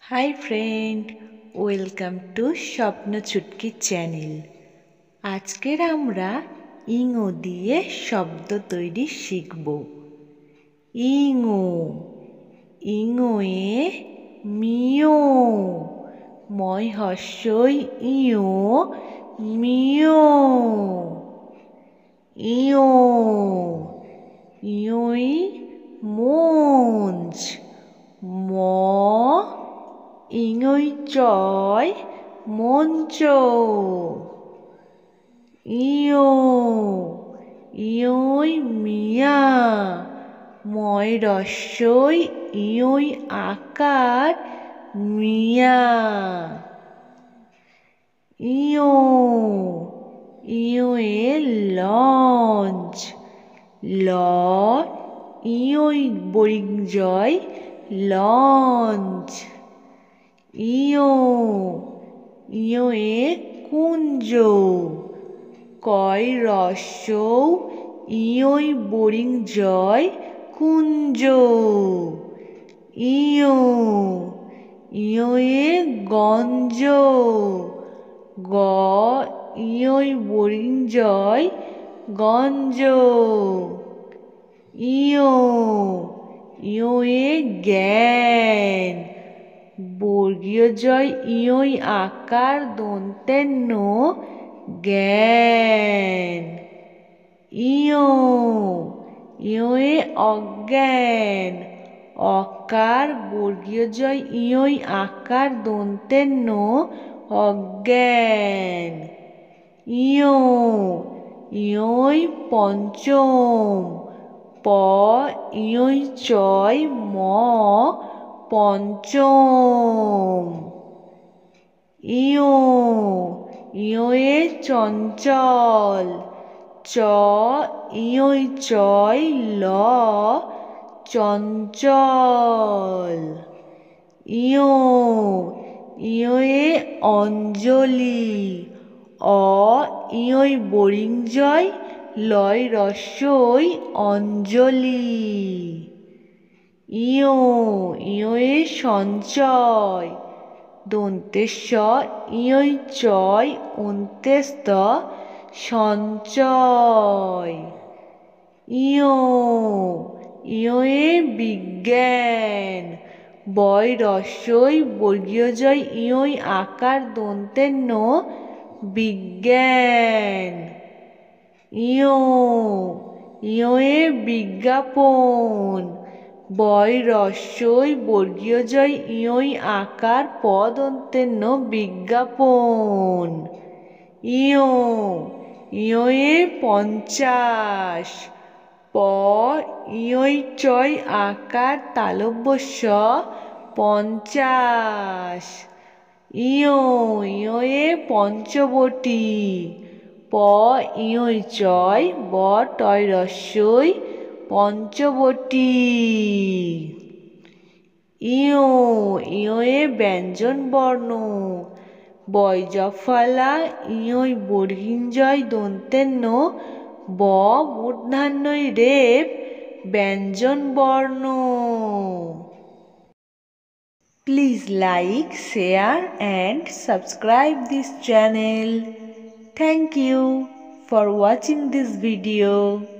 Hi friend, welcome to স্বপ্ন চুটকি channel. আজকের আমরা ইঙো দিয়ে শব্দ তৈরি শিখব। ইঙো, ইঙোয়ে মিও, ময় হস্যই ইও মিও। ইও, ইওই মঞ্চ, ম ইঙই চয় মঞ্চ। ইও, ইওই মিয়া, ময় রস্যই ইওই আকার মিয়া। ইও, ইওয়ে লঞ্চ, ল ইওই বরিজয় লঞ্চ। ইও, ইওয়ে কুঞ্জ, কয় রস্যৌ ইওই বরিজয় কুঞ্জ। ইও, ইওয়ে গঞ্জ, গ ইওই বরিজয় গঞ্জ। ইও, ইওয়ে জ্ঞান, বর্গীয় জয় ইওই আকার দন্তের নো জ্ঞান। ইও, ইওয়ে অজ্ঞান, অকার বর্গীয় জয় ইওই আকার দন্তের নো অজ্ঞান। ইও, ইওই পঞ্চম, প ইওই চয় ম পঞ্চম। ইও, ইওয়ে চঞ্চল, চ ইওই চয় ল চঞ্চল। ইও, ইওয়ে অঞ্জলি, অ ইওই বরিজয় লয় রস্যই অঞ্জলি। ইও, ইওয়ে সঞ্চয়, দন্তেশ ইওই চয় অন্তেস্ত সঞ্চয়। ইও, ইওয়ে বিজ্ঞান, বয় রস্যই বর্গীয় জয় ইওই আকার দন্তের নো বিজ্ঞান। ইও, ইওয়ে বিজ্ঞাপন, বয় রস্যই বর্গীয় জয় ইওই আকার প দন্তের নো বিজ্ঞাপন। ইও, ইওয়ে পঞ্চাশ, প ইওই চয় আকার তালব্যস্য পঞ্চাশ। ইও, ইওয়ে পঞ্চবটী, প ইওই চয় ব টয় রস্যই পঞ্চবটী। ইও, ইওয়ে ব্যঞ্জন বর্ণ, বয় জফলা ইওই বর্গীয় দন্তের নো ব মূর্ধন্যই রেফ ব্যঞ্জন বর্ণ। Please like, share and subscribe this channel. Thank you for watching this video.